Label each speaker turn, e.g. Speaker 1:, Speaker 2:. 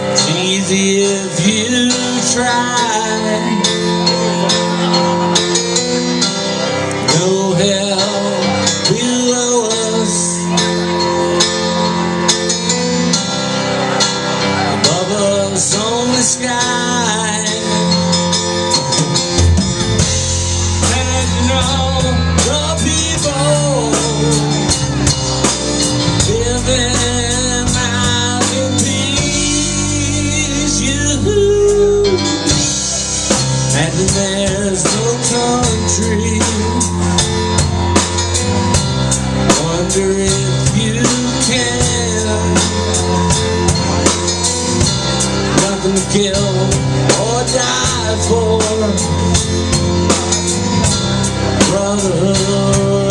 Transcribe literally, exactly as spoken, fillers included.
Speaker 1: It's easy if you try. No hell below us, above us only sky. Imagine all the people living out in peace. You imagine there's no country. Wonder if you can. Nothing to kill or die for. Brotherhood.